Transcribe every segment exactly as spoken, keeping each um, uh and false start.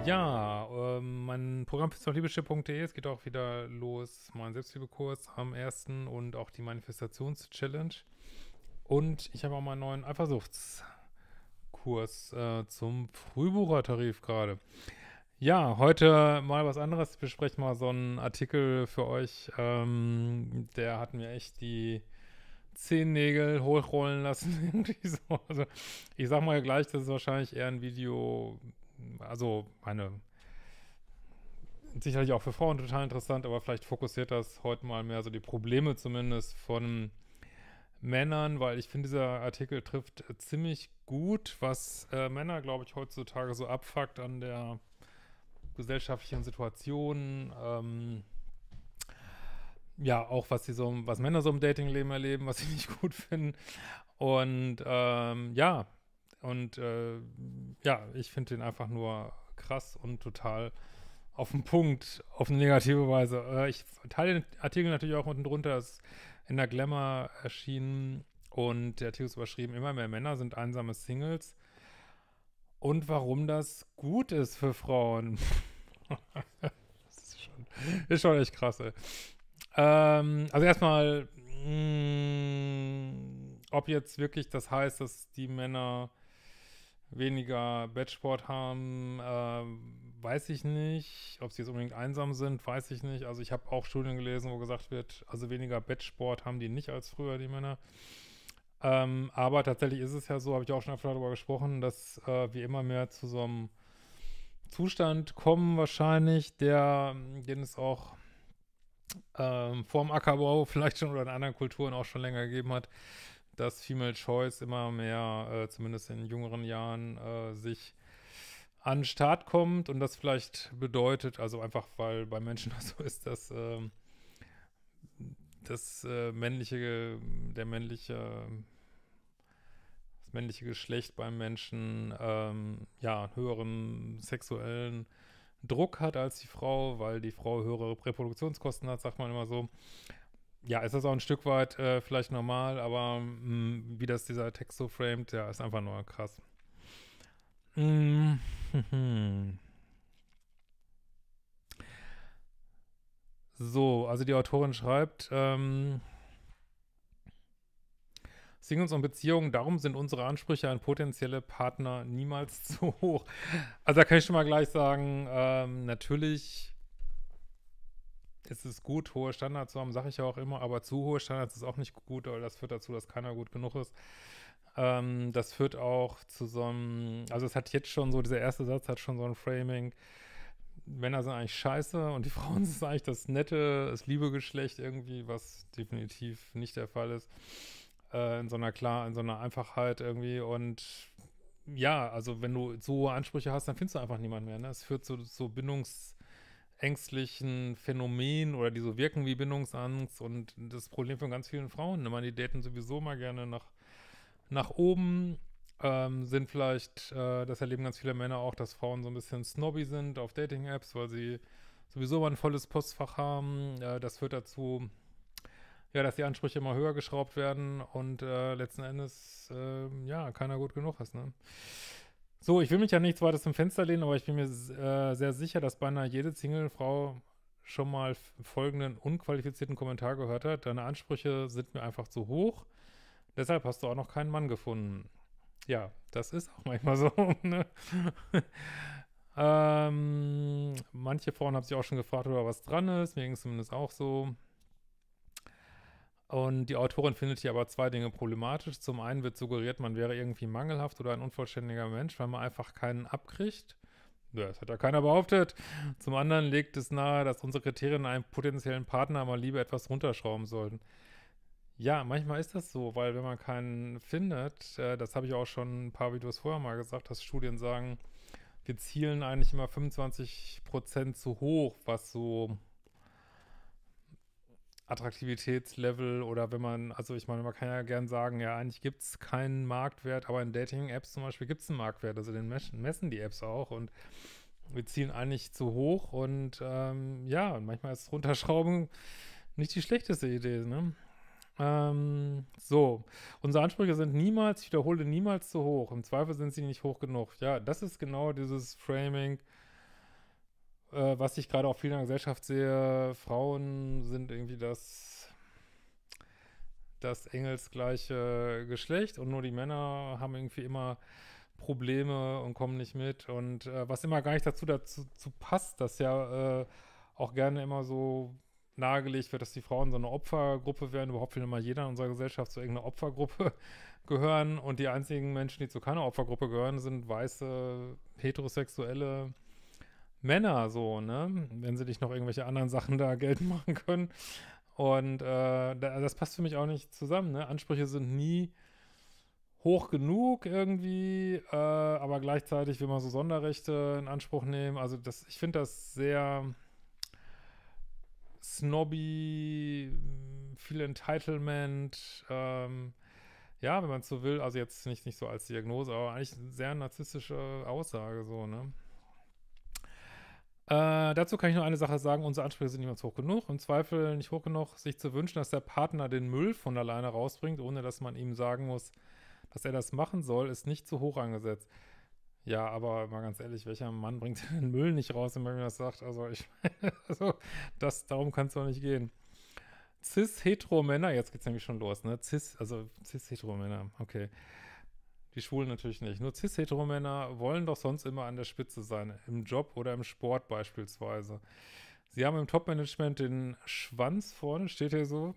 Ja, ähm, mein Programm ist liebeschiff punkt de. Es geht auch wieder los, mein Selbstliebekurs am ersten und auch die Manifestations-Challenge. Und ich habe auch meinen neuen Eifersuchtskurs äh, zum Frühbuchertarif gerade. Ja, heute mal was anderes. Ich bespreche mal so einen Artikel für euch. Ähm, der hat mir echt die Zehennägel hochrollen lassen. Irgendwie so. Also, ich sag mal gleich, das ist wahrscheinlich eher ein Video, also meine sicherlich auch für Frauen total interessant, aber vielleicht fokussiert das heute mal mehr so die Probleme zumindest von Männern, weil ich finde, dieser Artikel trifft äh, ziemlich gut, was äh, Männer, glaube ich, heutzutage so abfuckt an der gesellschaftlichen Situation. Ähm, ja, auch was sie so, was Männer so im Datingleben erleben, was sie nicht gut finden. Und ähm, ja, und äh, ja, ich finde den einfach nur krass und total auf den Punkt, auf eine negative Weise. Äh, ich teile den Artikel natürlich auch unten drunter, ist in der Glamour erschienen und der Artikel ist überschrieben, immer mehr Männer sind einsame Singles und warum das gut ist für Frauen. Das ist schon, ist schon echt krass, ey. Ähm, also erstmal, mh, ob jetzt wirklich das heißt, dass die Männer weniger Bettsport haben, äh, weiß ich nicht. Ob sie jetzt unbedingt einsam sind, weiß ich nicht. Also ich habe auch Studien gelesen, wo gesagt wird, also weniger Bettsport haben die nicht als früher, die Männer. Ähm, aber tatsächlich ist es ja so, habe ich auch schon öfter darüber gesprochen, dass äh, wir immer mehr zu so einem Zustand kommen wahrscheinlich, der, den es auch ähm, vor dem Ackerbau vielleicht schon oder in anderen Kulturen auch schon länger gegeben hat, dass Female Choice immer mehr, äh, zumindest in jüngeren Jahren, äh, sich an den Start kommt und das vielleicht bedeutet, also einfach, weil bei Menschen das so ist, dass ähm, das äh, männliche, der männliche, das männliche Geschlecht beim Menschen ähm, ja einen höheren sexuellen Druck hat als die Frau, weil die Frau höhere Reproduktionskosten hat, sagt man immer so. Ja, ist das auch ein Stück weit äh, vielleicht normal, aber mh, wie das dieser Text so framed, ja, ist einfach nur krass. Mm, So, also die Autorin schreibt, ähm, Singles und Beziehungen, darum sind unsere Ansprüche an potenzielle Partner niemals zu hoch. Also da kann ich schon mal gleich sagen, ähm, natürlich ist es gut, hohe Standards zu haben, sage ich ja auch immer, aber zu hohe Standards ist auch nicht gut, weil das führt dazu, dass keiner gut genug ist. Ähm, das führt auch zu so einem, also es hat jetzt schon so, dieser erste Satz hat schon so ein Framing, Männer sind eigentlich scheiße und die Frauen sind eigentlich das nette, das liebe Geschlecht irgendwie, was definitiv nicht der Fall ist. Äh, in so einer klar, in so einer Einfachheit irgendwie und ja, also wenn du so hohe Ansprüche hast, dann findest du einfach niemanden mehr. Ne? Es führt zu so bindungsängstlichen Phänomenen oder die so wirken wie Bindungsangst und das Problem von ganz vielen Frauen. Ne? Man, die daten sowieso mal gerne nach, nach oben, ähm, sind vielleicht, äh, das erleben ganz viele Männer auch, dass Frauen so ein bisschen snobby sind auf Dating-Apps, weil sie sowieso mal ein volles Postfach haben. Äh, das führt dazu, ja, dass die Ansprüche immer höher geschraubt werden und äh, letzten Endes, äh, ja, keiner gut genug ist, ne? So, ich will mich ja nichts weiter zum Fenster lehnen, aber ich bin mir äh, sehr sicher, dass beinahe jede Single-Frau schon mal folgenden unqualifizierten Kommentar gehört hat. Deine Ansprüche sind mir einfach zu hoch. Deshalb hast du auch noch keinen Mann gefunden. Ja, das ist auch manchmal so, ne? ähm, manche Frauen haben sich auch schon gefragt, oder was dran ist. Mir ging es zumindest auch so. Und die Autorin findet hier aber zwei Dinge problematisch. Zum einen wird suggeriert, man wäre irgendwie mangelhaft oder ein unvollständiger Mensch, weil man einfach keinen abkriegt. Ja, das hat ja keiner behauptet. Zum anderen legt es nahe, dass unsere Kriterien einen potenziellen Partner mal lieber etwas runterschrauben sollten. Ja, manchmal ist das so, weil wenn man keinen findet, äh, das habe ich auch schon ein paar Videos vorher mal gesagt, dass Studien sagen, wir zielen eigentlich immer fünfundzwanzig Prozent zu hoch, was so Attraktivitätslevel oder wenn man, also ich meine, man kann ja gern sagen, ja, eigentlich gibt es keinen Marktwert, aber in Dating-Apps zum Beispiel gibt es einen Marktwert, also den messen, messen die Apps auch und wir zielen eigentlich zu hoch und ähm, ja, und manchmal ist runterschrauben nicht die schlechteste Idee, ne? Ähm, so, unsere Ansprüche sind niemals, ich wiederhole, niemals zu hoch. Im Zweifel sind sie nicht hoch genug. Ja, das ist genau dieses Framing, äh, was ich gerade auch viel in der Gesellschaft sehe, Frauen sind irgendwie das, das engelsgleiche Geschlecht und nur die Männer haben irgendwie immer Probleme und kommen nicht mit. Und äh, was immer gar nicht dazu, dazu zu passt, dass ja äh, auch gerne immer so nahegelegt wird, dass die Frauen so eine Opfergruppe werden. Überhaupt will immer jeder in unserer Gesellschaft zu irgendeiner Opfergruppe gehören. Und die einzigen Menschen, die zu keiner Opfergruppe gehören, sind weiße, heterosexuelle Männer, so, ne? Wenn sie nicht noch irgendwelche anderen Sachen da geltend machen können. Und äh, da, das passt für mich auch nicht zusammen, ne? Ansprüche sind nie hoch genug irgendwie, äh, aber gleichzeitig will man so Sonderrechte in Anspruch nehmen. Also das, ich finde das sehr snobby, viel Entitlement, ähm, ja, wenn man es so will, also jetzt nicht, nicht so als Diagnose, aber eigentlich eine sehr narzisstische Aussage, so, ne? Äh, dazu kann ich nur eine Sache sagen, unsere Ansprüche sind niemals hoch genug. Im Zweifel nicht hoch genug, sich zu wünschen, dass der Partner den Müll von alleine rausbringt, ohne dass man ihm sagen muss, dass er das machen soll, ist nicht zu hoch angesetzt. Ja, aber mal ganz ehrlich, welcher Mann bringt den Müll nicht raus, wenn man mir das sagt? Also ich meine, also das, darum kann es doch nicht gehen. Cis-Hetero-Männer, jetzt geht's nämlich schon los, ne? Cis, also Cis-Hetero-Männer, okay. Die Schwulen natürlich nicht. Nur Cis-Hetero-Männer wollen doch sonst immer an der Spitze sein, im Job oder im Sport beispielsweise. Sie haben im Top-Management den Schwanz vorne, steht hier so,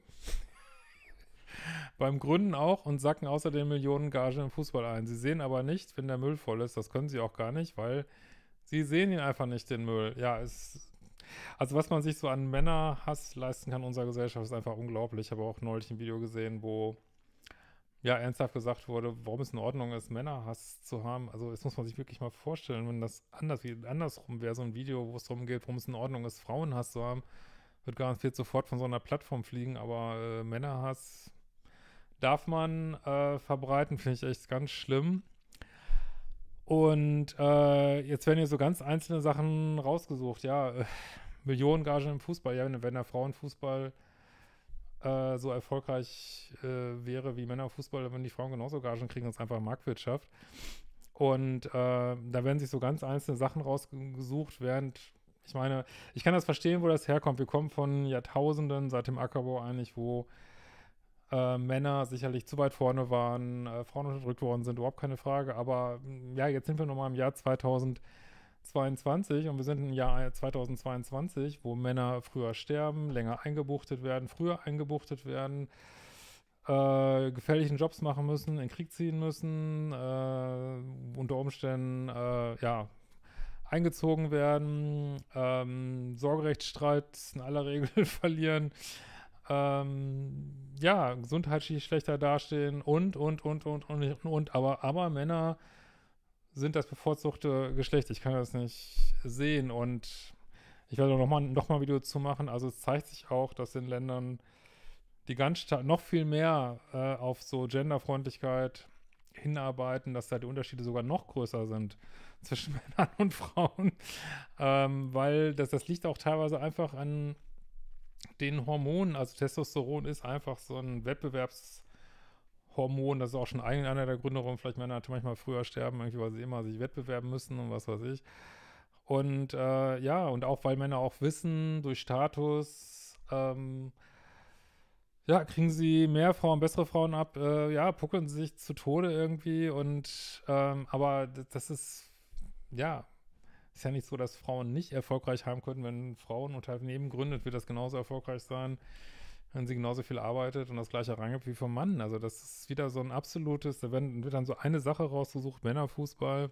beim Gründen auch und sacken außerdem Millionen Gage im Fußball ein. Sie sehen aber nicht, wenn der Müll voll ist. Das können sie auch gar nicht, weil sie sehen ihn einfach nicht, den Müll. Ja, es, also was man sich so an Männerhass leisten kann in unserer Gesellschaft, ist einfach unglaublich. Ich habe auch neulich ein Video gesehen, wo ja ernsthaft gesagt wurde, warum es in Ordnung ist, Männerhass zu haben. Also das muss man sich wirklich mal vorstellen, wenn das anders wie andersrum wäre, so ein Video, wo es darum geht, warum es in Ordnung ist, Frauenhass zu haben, wird garantiert sofort von so einer Plattform fliegen, aber äh, Männerhass darf man äh, verbreiten, finde ich echt ganz schlimm. Und äh, jetzt werden hier so ganz einzelne Sachen rausgesucht. Ja, äh, Millionengage im Fußball. Ja, wenn, wenn der Frauenfußball äh, so erfolgreich äh, wäre wie Männerfußball, dann würden die Frauen genauso Gagen kriegen. Das ist einfach Marktwirtschaft. Und äh, da werden sich so ganz einzelne Sachen rausgesucht, während, ich meine, ich kann das verstehen, wo das herkommt. Wir kommen von Jahrtausenden, seit dem Ackerbau eigentlich, wo äh, Männer sicherlich zu weit vorne waren, äh, Frauen unterdrückt worden sind, überhaupt keine Frage. Aber mh, ja, jetzt sind wir nochmal im Jahr zweitausendzweiundzwanzig und wir sind im Jahr zweitausendzweiundzwanzig, wo Männer früher sterben, länger eingebuchtet werden, früher eingebuchtet werden, äh, gefährlichen Jobs machen müssen, in den Krieg ziehen müssen, äh, unter Umständen, äh, ja, eingezogen werden, ähm, Sorgerechtsstreit in aller Regel verlieren, ähm, ja, gesundheitlich schlechter dastehen und, und, und, und, und, und, und, aber, aber Männer sind das bevorzugte Geschlecht. Ich kann das nicht sehen und ich werde noch mal, noch mal ein Video zu machen. Also es zeigt sich auch, dass in Ländern, die ganz stark noch viel mehr äh, auf so Genderfreundlichkeit hinarbeiten, dass da die Unterschiede sogar noch größer sind zwischen Männern und Frauen, ähm, weil das, das liegt auch teilweise einfach an den Hormonen. Also Testosteron ist einfach so ein Wettbewerbshormon. Das ist auch schon ein, einer der Gründe, warum vielleicht Männer manchmal früher sterben, irgendwie, weil sie immer sich wettbewerben müssen und was weiß ich. Und äh, ja, und auch, weil Männer auch wissen, durch Status, ähm, ja, kriegen sie mehr Frauen, bessere Frauen ab, äh, ja, puckeln sie sich zu Tode irgendwie und, ähm, aber d- das ist, ja, ist ja nicht so, dass Frauen nicht erfolgreich haben können. Wenn Frauen Unternehmen gründet, wird das genauso erfolgreich sein, wenn sie genauso viel arbeitet und das gleiche reingibt wie vom Mann. Also das ist wieder so ein absolutes, da werden, wird dann so eine Sache rausgesucht, Männerfußball.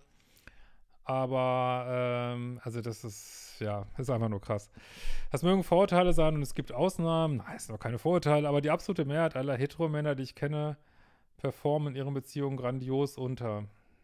Aber, ähm, also das ist, ja, ist einfach nur krass. Das mögen Vorurteile sein und es gibt Ausnahmen. Nein, es sind noch keine Vorurteile, aber die absolute Mehrheit aller Heteromänner, die ich kenne, performen in ihren Beziehungen grandios unter.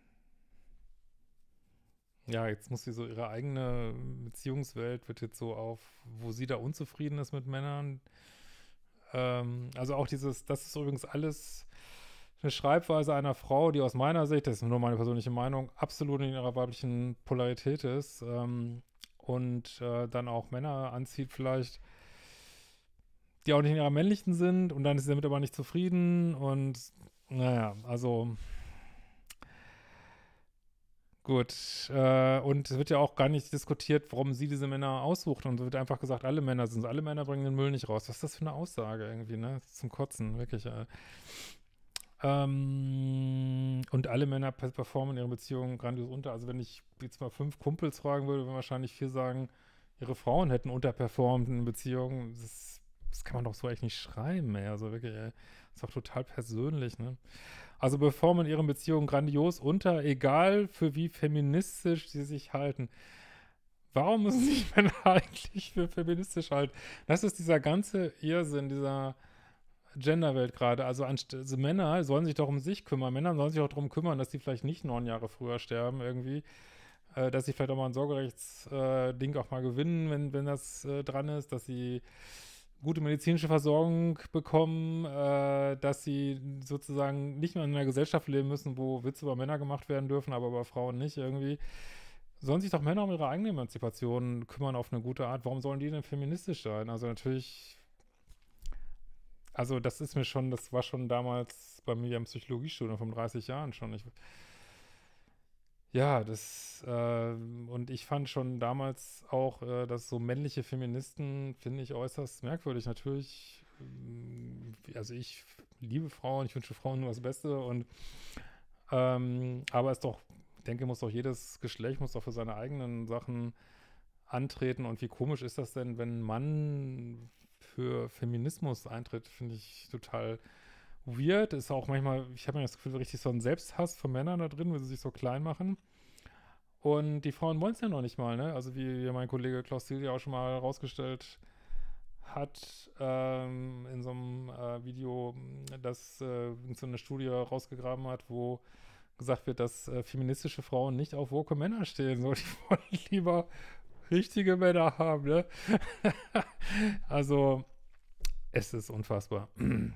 Ja, jetzt muss sie so ihre eigene Beziehungswelt wird jetzt so auf, wo sie da unzufrieden ist mit Männern. Ähm, also auch dieses, das ist übrigens alles eine Schreibweise einer Frau, die aus meiner Sicht, das ist nur meine persönliche Meinung, absolut in ihrer weiblichen Polarität ist ähm, und äh, dann auch Männer anzieht vielleicht, die auch nicht in ihrer männlichen sind und dann ist sie damit aber nicht zufrieden und naja, also Gut, äh, und es wird ja auch gar nicht diskutiert, warum sie diese Männer aussucht. Und es wird einfach gesagt, alle Männer sind so, alle Männer bringen den Müll nicht raus. Was ist das für eine Aussage irgendwie, ne? Das ist zum Kotzen, wirklich. Äh. Ähm, und alle Männer pe- performen in ihren Beziehungen grandios unter. Also wenn ich jetzt mal fünf Kumpels fragen würde, würden wahrscheinlich vier sagen, ihre Frauen hätten unterperformt in Beziehungen. Das, das kann man doch so echt nicht schreiben, ey. Also wirklich, ey. Das ist doch total persönlich, ne? Also performen in ihren Beziehungen grandios unter, egal für wie feministisch sie sich halten. Warum müssen sich Männer eigentlich für feministisch halten? Das ist dieser ganze Irrsinn, dieser Genderwelt gerade. Also, anst- also Männer sollen sich doch um sich kümmern. Männer sollen sich auch darum kümmern, dass sie vielleicht nicht neun Jahre früher sterben irgendwie. Äh, dass sie vielleicht auch mal ein Sorgerechtsding äh, auch mal gewinnen, wenn, wenn das äh, dran ist. Dass sie gute medizinische Versorgung bekommen, äh, dass sie sozusagen nicht mehr in einer Gesellschaft leben müssen, wo Witze über Männer gemacht werden dürfen, aber über Frauen nicht irgendwie. Sollen sich doch Männer um ihre eigene Emanzipation kümmern auf eine gute Art. Warum sollen die denn feministisch sein? Also natürlich, also das ist mir schon, das war schon damals bei mir im Psychologiestudium von dreißig Jahren schon. Ich, ja, das, äh, und ich fand schon damals auch, äh, dass so männliche Feministen, finde ich äußerst merkwürdig. Natürlich, ähm, also ich liebe Frauen, ich wünsche Frauen nur das Beste und, ähm, aber es doch, ich denke, muss doch jedes Geschlecht, muss doch für seine eigenen Sachen antreten. Und wie komisch ist das denn, wenn ein Mann für Feminismus eintritt, finde ich total weird. Ist auch manchmal, ich habe mir das Gefühl, richtig so ein Selbsthass von Männern da drin, weil sie sich so klein machen. Und die Frauen wollen es ja noch nicht mal, ne? Also wie mein Kollege Klaus Ziel ja auch schon mal herausgestellt hat, ähm, in so einem äh, Video, das äh, so eine Studie rausgegraben hat, wo gesagt wird, dass äh, feministische Frauen nicht auf woke Männer stehen. So, die wollen lieber richtige Männer haben, ne? Also, es ist unfassbar.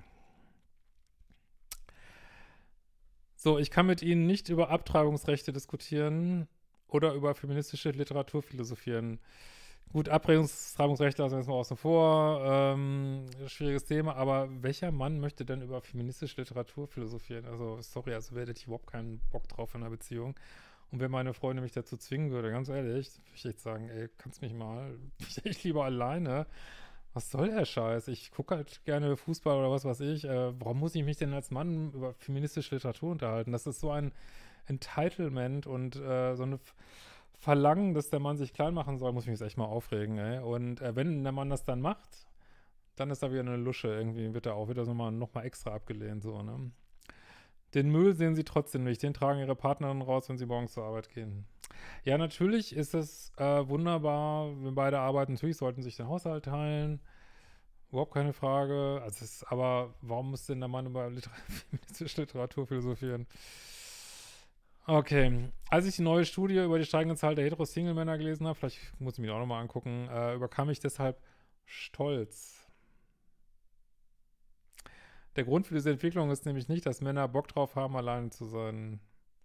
So, ich kann mit Ihnen nicht über Abtreibungsrechte diskutieren oder über feministische Literatur philosophieren. Gut, Abtreibungsrechte lassen wir jetzt mal außen vor. Ähm, schwieriges Thema, aber welcher Mann möchte denn über feministische Literatur philosophieren? Also, sorry, also hätte ich überhaupt keinen Bock drauf in einer Beziehung. Und wenn meine Freundin mich dazu zwingen würde, ganz ehrlich, würde ich echt sagen, ey, kannst mich mal, ich echt lieber alleine. Was soll der Scheiß? Ich gucke halt gerne Fußball oder was weiß ich. Äh, warum muss ich mich denn als Mann über feministische Literatur unterhalten? Das ist so ein Entitlement und äh, so eine Verlangen, dass der Mann sich klein machen soll, muss ich mich jetzt echt mal aufregen, ey. Und äh, wenn der Mann das dann macht, dann ist da wieder eine Lusche. Irgendwie wird er auch wieder so mal, noch mal extra abgelehnt, so, ne? Den Müll sehen sie trotzdem nicht. Den tragen ihre Partnerinnen raus, wenn sie morgens zur Arbeit gehen. Ja, natürlich ist es äh, wunderbar, wenn beide arbeiten. Natürlich sollten sich den Haushalt teilen. Überhaupt keine Frage. Also es ist, aber warum muss denn der Mann über Liter feministische Literatur philosophieren? Okay. Als ich die neue Studie über die steigende Zahl der hetero-Single-Männer gelesen habe, vielleicht muss ich mir die auch nochmal angucken, äh, überkam ich deshalb Stolz. Der Grund für diese Entwicklung ist nämlich nicht, dass Männer Bock drauf haben, alleine zu sein.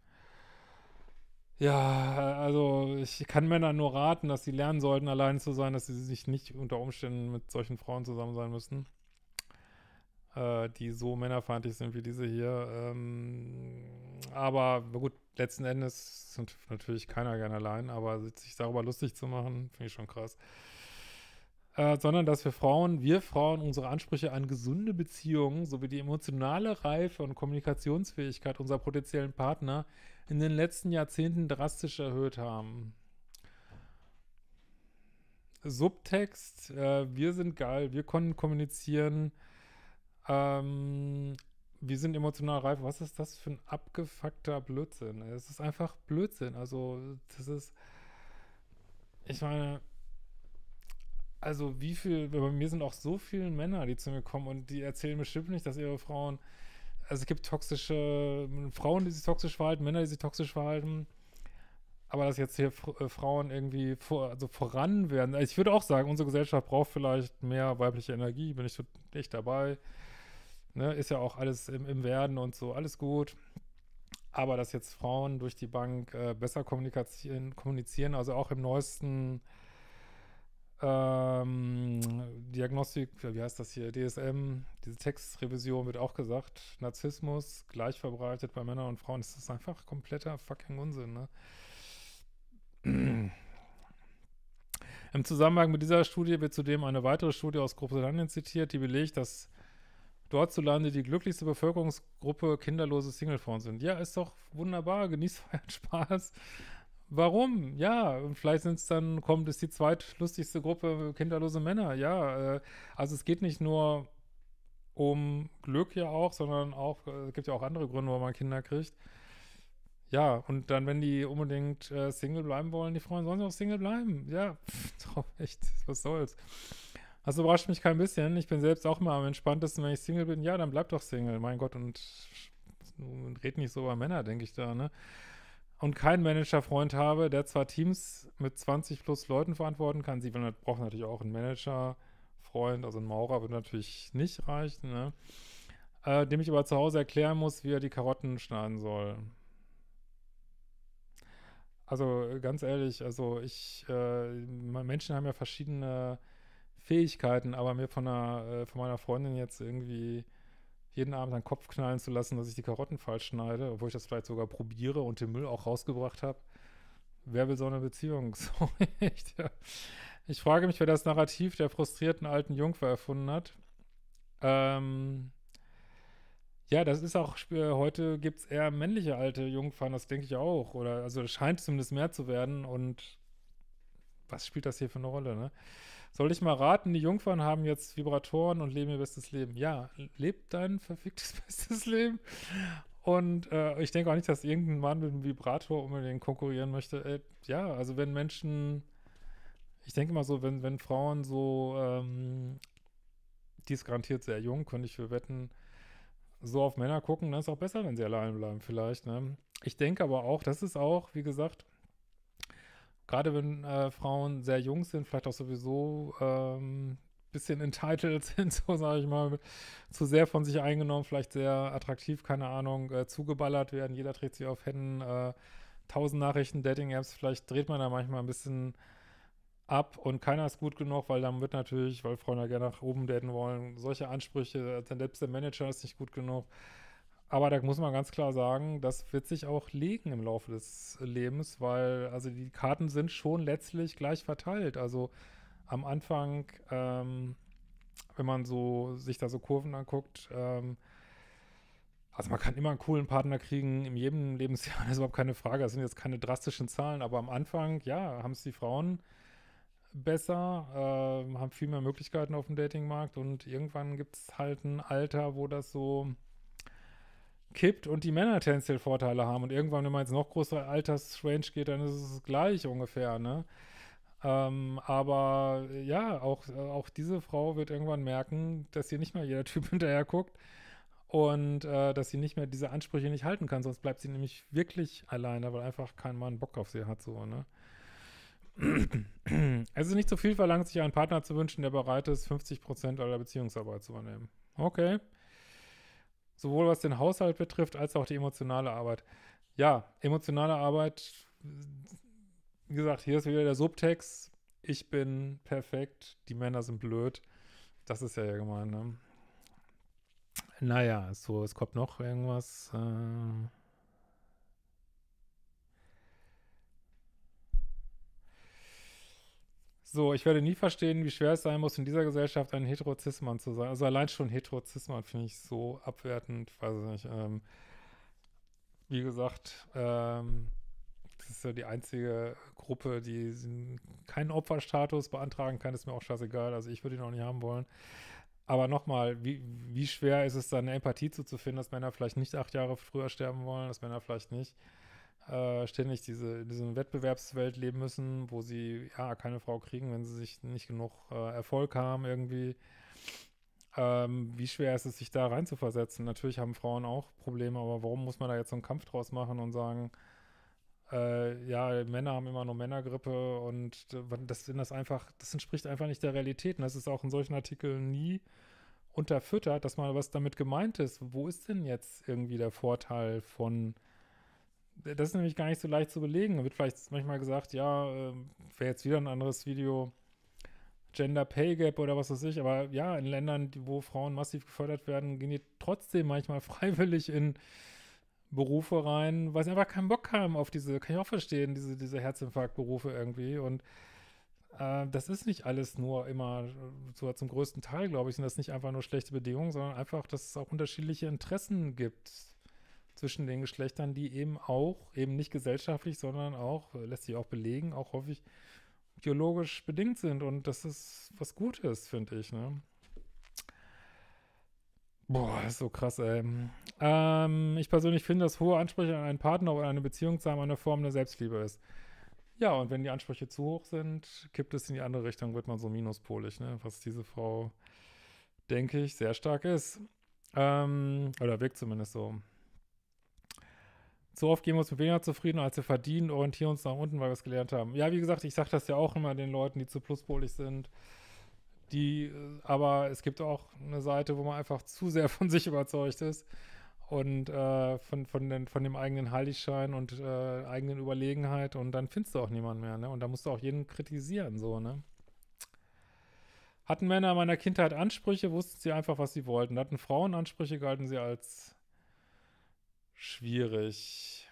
Ja, also ich kann Männern nur raten, dass sie lernen sollten, allein zu sein, dass sie sich nicht unter Umständen mit solchen Frauen zusammen sein müssen, äh, die so männerfeindlich sind wie diese hier. Ähm, aber gut, letzten Endes sind natürlich keiner gern allein, aber sich darüber lustig zu machen, finde ich schon krass. Äh, sondern dass wir Frauen, wir Frauen unsere Ansprüche an gesunde Beziehungen sowie die emotionale Reife und Kommunikationsfähigkeit unserer potenziellen Partner in den letzten Jahrzehnten drastisch erhöht haben. Subtext, äh, wir sind geil, wir können kommunizieren, ähm, wir sind emotional reif. Was ist das für ein abgefuckter Blödsinn? Es ist einfach Blödsinn. Also, das ist, ich meine, also wie viel, bei mir sind auch so viele Männer, die zu mir kommen und die erzählen bestimmt nicht, dass ihre Frauen, also es gibt toxische Frauen, die sich toxisch verhalten, Männer, die sich toxisch verhalten. Aber dass jetzt hier äh, Frauen irgendwie vor, also voran werden. Also ich würde auch sagen, unsere Gesellschaft braucht vielleicht mehr weibliche Energie, bin ich echt dabei. Ne? Ist ja auch alles im, im Werden und so, alles gut. Aber dass jetzt Frauen durch die Bank äh, besser kommunizieren, kommunizieren, also auch im neuesten ähm, Diagnostik, wie heißt das hier, D S M, diese Textrevision wird auch gesagt, Narzissmus gleich verbreitet bei Männern und Frauen, das ist einfach kompletter fucking Unsinn, ne? Im Zusammenhang mit dieser Studie wird zudem eine weitere Studie aus Großbritannien zitiert, die belegt, dass dort zulande die glücklichste Bevölkerungsgruppe kinderlose Singlefrauen sind. Ja, ist doch wunderbar, genießt euren Spaß. Warum? Ja, und vielleicht sind es dann, kommt es die zweitlustigste Gruppe kinderlose Männer. Ja, äh, also es geht nicht nur um Glück ja auch, sondern auch, äh, es gibt ja auch andere Gründe, warum man Kinder kriegt. Ja, und dann, wenn die unbedingt äh, Single bleiben wollen, die Frauen sollen sie auch Single bleiben. Ja, pff, drauf, echt, was soll's. Das überrascht mich kein bisschen. Ich bin selbst auch immer am entspanntesten, wenn ich Single bin. Ja, dann bleib doch Single, mein Gott. Und, und red nicht so über Männer, denke ich da, ne? Und keinen Managerfreund habe, der zwar Teams mit zwanzig plus Leuten verantworten kann. Sie will, braucht natürlich auch einen Managerfreund, also ein Maurer wird natürlich nicht reichen, ne? Äh, dem ich aber zu Hause erklären muss, wie er die Karotten schneiden soll. Also äh, ganz ehrlich, also ich, äh, Menschen haben ja verschiedene Fähigkeiten, aber mir von, einer, äh, von meiner Freundin jetzt irgendwie jeden Abend an den Kopf knallen zu lassen, dass ich die Karotten falsch schneide, obwohl ich das vielleicht sogar probiere und den Müll auch rausgebracht habe. Wer will so eine Beziehung? So echt, ja. Ich frage mich, wer das Narrativ der frustrierten alten Jungfer erfunden hat. Ähm, ja, das ist auch, äh, heute gibt es eher männliche alte Jungfern, das denke ich auch. Oder, also es scheint zumindest mehr zu werden. Und was spielt das hier für eine Rolle, ne? Soll ich mal raten, die Jungfern haben jetzt Vibratoren und leben ihr bestes Leben. Ja, lebt dein verficktes bestes Leben. Und äh, ich denke auch nicht, dass irgendein Mann mit einem Vibrator unbedingt konkurrieren möchte. Äh, ja, also wenn Menschen, ich denke mal so, wenn, wenn Frauen so, ähm, die ist garantiert sehr jung, könnte ich für wetten, so auf Männer gucken, dann ist es auch besser, wenn sie allein bleiben vielleicht, ne? Ich denke aber auch, das ist auch, wie gesagt, gerade wenn äh, Frauen sehr jung sind, vielleicht auch sowieso ähm, bisschen entitled sind, so sage ich mal, zu sehr von sich eingenommen, vielleicht sehr attraktiv, keine Ahnung, äh, zugeballert werden, jeder trägt sich auf Händen, äh, tausend Nachrichten, Dating-Apps, vielleicht dreht man da manchmal ein bisschen ab und keiner ist gut genug, weil dann wird natürlich, weil Frauen ja gerne nach oben daten wollen, solche Ansprüche, selbst der Manager ist nicht gut genug. Aber da muss man ganz klar sagen, das wird sich auch legen im Laufe des Lebens, weil also die Karten sind schon letztlich gleich verteilt. Also am Anfang, ähm, wenn man so sich da so Kurven anguckt, ähm, also man kann immer einen coolen Partner kriegen in jedem Lebensjahr, das ist überhaupt keine Frage. Das sind jetzt keine drastischen Zahlen, aber am Anfang, ja, haben es die Frauen besser, äh, haben viel mehr Möglichkeiten auf dem Datingmarkt und irgendwann gibt es halt ein Alter, wo das so kippt und die Männer tendenziell Vorteile haben. Und irgendwann, wenn man jetzt noch größere Altersrange geht, dann ist es gleich ungefähr, ne? Ähm, aber ja, auch, auch diese Frau wird irgendwann merken, dass hier nicht mehr jeder Typ hinterher guckt und äh, dass sie nicht mehr diese Ansprüche nicht halten kann, sonst bleibt sie nämlich wirklich alleine, weil einfach kein Mann Bock auf sie hat, so, ne? Es ist nicht zu viel verlangt, sich einen Partner zu wünschen, der bereit ist, fünfzig Prozent aller Beziehungsarbeit zu übernehmen. Okay. Sowohl was den Haushalt betrifft, als auch die emotionale Arbeit. Ja, emotionale Arbeit, wie gesagt, hier ist wieder der Subtext. Ich bin perfekt, die Männer sind blöd. Das ist ja ja gemein, ne? Naja, so, es kommt noch irgendwas. Äh so, ich werde nie verstehen, wie schwer es sein muss, in dieser Gesellschaft ein Heterozismann zu sein. Also allein schon Heterozismann finde ich so abwertend, weiß ich nicht. Ähm, wie gesagt, ähm, das ist ja die einzige Gruppe, die keinen Opferstatus beantragen kann, ist mir auch scheißegal. Also ich würde ihn auch nicht haben wollen. Aber nochmal, wie, wie schwer ist es dann, eine Empathie zuzufinden, dass Männer vielleicht nicht acht Jahre früher sterben wollen, dass Männer vielleicht nicht äh, ständig diese, in dieser Wettbewerbswelt leben müssen, wo sie ja keine Frau kriegen, wenn sie sich nicht genug äh, Erfolg haben irgendwie. Ähm, wie schwer ist es, sich da reinzuversetzen? Natürlich haben Frauen auch Probleme, aber warum muss man da jetzt so einen Kampf draus machen und sagen, äh, ja, Männer haben immer nur Männergrippe und äh, das sind das einfach, das entspricht einfach nicht der Realität. Und das ist auch in solchen Artikeln nie unterfüttert, dass mal was damit gemeint ist. Wo ist denn jetzt irgendwie der Vorteil von, das ist nämlich gar nicht so leicht zu belegen. Da wird vielleicht manchmal gesagt, ja, äh, wäre jetzt wieder ein anderes Video, Gender Pay Gap oder was weiß ich, aber ja, in Ländern, die, wo Frauen massiv gefördert werden, gehen die trotzdem manchmal freiwillig in Berufe rein, weil sie einfach keinen Bock haben auf diese, kann ich auch verstehen, diese, diese Herzinfarktberufe irgendwie. Und äh, das ist nicht alles nur immer, so zum größten Teil, glaube ich, sind das nicht einfach nur schlechte Bedingungen, sondern einfach, dass es auch unterschiedliche Interessen gibt zwischen den Geschlechtern, die eben auch, eben nicht gesellschaftlich, sondern auch, äh, lässt sich auch belegen, auch häufig biologisch bedingt sind. Und das ist was Gutes, finde ich, ne? Boah, das ist so krass, ey. Ähm, ich persönlich finde, dass hohe Ansprüche an einen Partner oder eine Beziehung zu haben eine Form der Selbstliebe ist. Ja, und wenn die Ansprüche zu hoch sind, kippt es in die andere Richtung, wird man so minuspolig, ne? Was diese Frau, denke ich, sehr stark ist. Ähm, oder wirkt zumindest so. Zu oft geben wir uns mit weniger zufrieden, als wir verdienen, orientieren uns nach unten, weil wir es gelernt haben. Ja, wie gesagt, ich sage das ja auch immer den Leuten, die zu pluspolig sind. Die, äh, aber es gibt auch eine Seite, wo man einfach zu sehr von sich überzeugt ist und äh, von, von, den, von dem eigenen Heiligschein und äh, eigenen Überlegenheit, und dann findest du auch niemanden mehr, ne? Und da musst du auch jeden kritisieren, so, ne? Hatten Männer in meiner Kindheit Ansprüche, wussten sie einfach, was sie wollten. Hatten Frauen Ansprüche, galten sie als schwierig.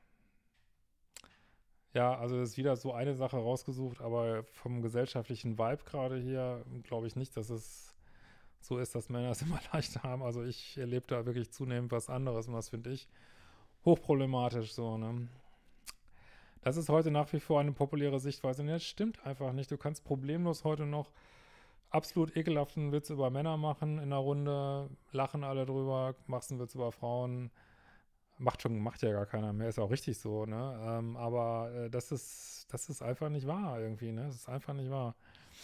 Ja, also es ist wieder so eine Sache rausgesucht, aber vom gesellschaftlichen Vibe gerade hier glaube ich nicht, dass es so ist, dass Männer es immer leichter haben. Also ich erlebe da wirklich zunehmend was anderes, und das finde ich hochproblematisch so, ne? Das ist heute nach wie vor eine populäre Sichtweise. Und das stimmt einfach nicht. Du kannst problemlos heute noch absolut ekelhaften Witz über Männer machen in einer Runde, lachen alle drüber, machst einen Witz über Frauen. Macht schon, macht ja gar keiner mehr, ist auch richtig so, ne? Ähm, aber äh, das ist, das ist einfach nicht wahr irgendwie, ne? Das ist einfach nicht wahr.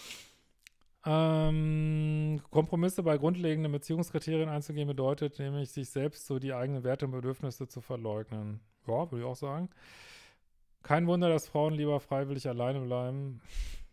Ähm, Kompromisse bei grundlegenden Beziehungskriterien einzugehen bedeutet nämlich, sich selbst so die eigenen Werte und Bedürfnisse zu verleugnen. Ja, würde ich auch sagen. Kein Wunder, dass Frauen lieber freiwillig alleine bleiben.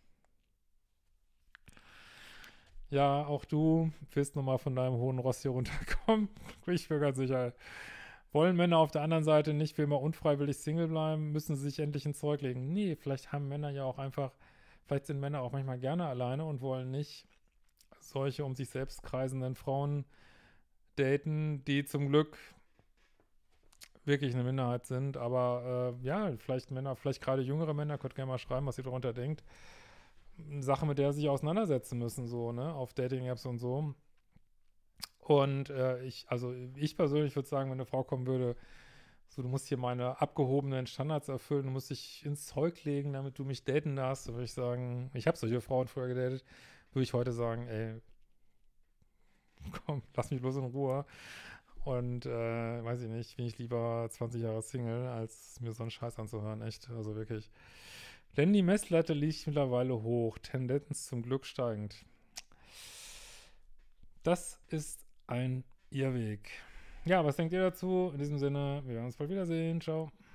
Ja, auch du willst nochmal von deinem hohen Ross hier runterkommen. Ich bin ganz sicher. Wollen Männer auf der anderen Seite nicht für immer unfreiwillig Single bleiben? Müssen sie sich endlich ins Zeug legen? Nee, vielleicht haben Männer ja auch einfach, vielleicht sind Männer auch manchmal gerne alleine und wollen nicht solche um sich selbst kreisenden Frauen daten, die zum Glück wirklich eine Minderheit sind. Aber äh, ja, vielleicht Männer, vielleicht gerade jüngere Männer, könnt gerne mal schreiben, was ihr darunter denkt. Eine Sache, mit der sie sich auseinandersetzen müssen, so, ne, auf Dating-Apps und so. Und äh, ich, also ich persönlich würde sagen, wenn eine Frau kommen würde, so, du musst hier meine abgehobenen Standards erfüllen, du musst dich ins Zeug legen, damit du mich daten darfst, dann würde ich sagen, ich habe solche Frauen früher gedatet, würde ich heute sagen, ey, komm, lass mich bloß in Ruhe. Und äh, weiß ich nicht, bin ich lieber zwanzig Jahre Single, als mir so einen Scheiß anzuhören, echt, also wirklich. Denn die Messlatte liegt mittlerweile hoch, Tendenz zum Glück steigend. Das ist ein Irrweg. Ja, was denkt ihr dazu? In diesem Sinne, wir werden uns bald wiedersehen. Ciao.